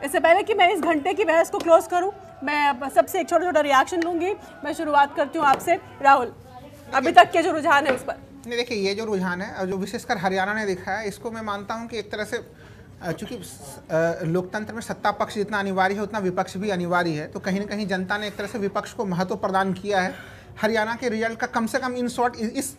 इससे पहले कि मैं इस घंटे की बहस को क्लोज करूं, मैं सबसे एक छोटा छोटा रिएक्शन लूंगी। मैं शुरुआत करती हूं आपसे राहुल, अभी तक के जो रुझान है उस पर। नहीं, देखिए, ये जो रुझान है जो विशेषकर हरियाणा ने दिखाया है, इसको मैं मानता हूं कि एक तरह से चूंकि लोकतंत्र में सत्ता पक्ष जितना अनिवार्य है उतना विपक्ष भी अनिवार्य है, तो कहीं ना कहीं जनता ने एक तरह से विपक्ष को महत्व प्रदान किया है। हरियाणा के रिजल्ट का कम से कम इन शॉर्ट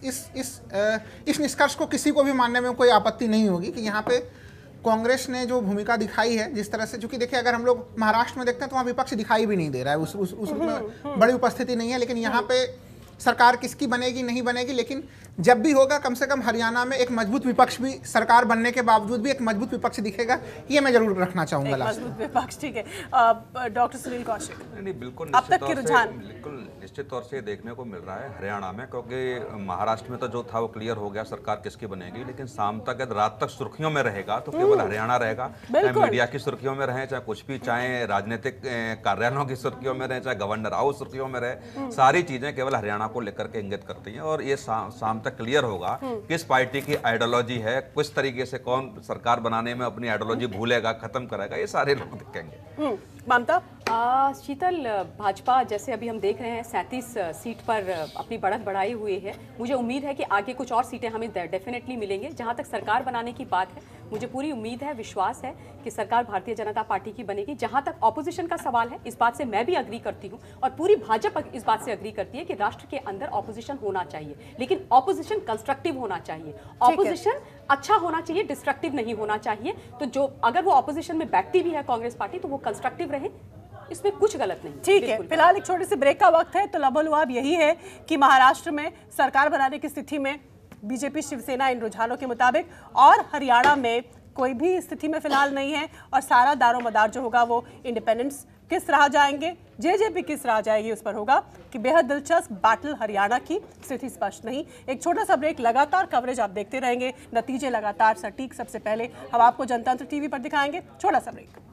इस निष्कर्ष को किसी को भी मानने में कोई आपत्ति नहीं होगी कि यहाँ पे कांग्रेस ने जो भूमिका दिखाई है, जिस तरह से, चूंकि देखिए अगर हम लोग महाराष्ट्र में देखते हैं तो वहाँ विपक्ष दिखाई भी नहीं दे रहा है, उसमें बड़ी उपस्थिति नहीं है, लेकिन यहाँ पे सरकार किसकी बनेगी नहीं बनेगी, लेकिन जब भी होगा कम से कम हरियाणा में एक मजबूत विपक्ष भी, सरकार बनने के बावजूद भी एक मजबूत विपक्ष दिखेगा, ये मैं जरूर रखना चाहूंगा। मजबूत विपक्ष, ठीक है। डॉक्टर सुनील कौशिक, नहीं, बिल्कुल अब तक के रुझान बिल्कुल निश्चित तौर से देखने को मिल रहा है हरियाणा में, क्योंकि महाराष्ट्र में तो जो था वो क्लियर हो गया सरकार किसकी बनेगी, लेकिन शाम तक रात तक सुर्खियों में रहेगा तो केवल हरियाणा रहेगा। चाहे मीडिया की सुर्खियों में रहे, चाहे कुछ भी, चाहे राजनीतिक कार्यालयों की सुर्खियों में रहे, चाहे गवर्नर हाउस सुर्खियों में रहे, सारी चीजें केवल हरियाणा को लेकर के इंगित करती हैं। और ये शाम तक क्लियर होगा किस पार्टी की आइडियोलॉजी है, किस तरीके से कौन सरकार बनाने में अपनी आइडियोलॉजी भूलेगा, खत्म करेगा, ये सारे लोग दिखेंगे। ममता, शीतल, भाजपा जैसे अभी हम देख रहे हैं 37 सीट पर अपनी बढ़त बढ़ाई हुई है। मुझे उम्मीद है कि आगे कुछ और सीटें हमें डेफिनेटली मिलेंगे। जहां तक सरकार बनाने की बात है, मुझे पूरी उम्मीद है, विश्वास है कि सरकार भारतीय जनता पार्टी की बनेगी। जहां तक ऑपोजिशन का सवाल है, इस बात से मैं भी अग्री करती हूं और पूरी भाजपा इस बात से अग्री करती है कि राष्ट्र के अंदर ऑपोजिशन होना चाहिए, लेकिन ऑपोजिशन कंस्ट्रक्टिव होना चाहिए, ऑपोजिशन अच्छा होना चाहिए, डिस्ट्रक्टिव नहीं होना चाहिए। तो जो अगर वो ऑपोजिशन में बैठती भी है कांग्रेस पार्टी, तो वो कंस्ट्रक्टिव रहे, इसमें कुछ गलत नहीं। ठीक है, फिलहाल एक छोटे से ब्रेक का वक्त है, तो लबोलुआब यही है कि महाराष्ट्र में सरकार बनाने की स्थिति में बीजेपी शिवसेना इन रुझानों के मुताबिक, और हरियाणा में कोई भी स्थिति में फिलहाल नहीं है, और सारा दारोमदार जो होगा वो इंडिपेंडेंट्स किस राह जाएंगे, जेजेपी किस राह जाएगी, उस पर होगा कि बेहद दिलचस्प बैटल हरियाणा की, स्थिति स्पष्ट नहीं। एक छोटा सा ब्रेक, लगातार कवरेज आप देखते रहेंगे, नतीजे लगातार सटीक सबसे पहले हम आपको जनतंत्र टीवी पर दिखाएंगे। छोटा सा ब्रेक।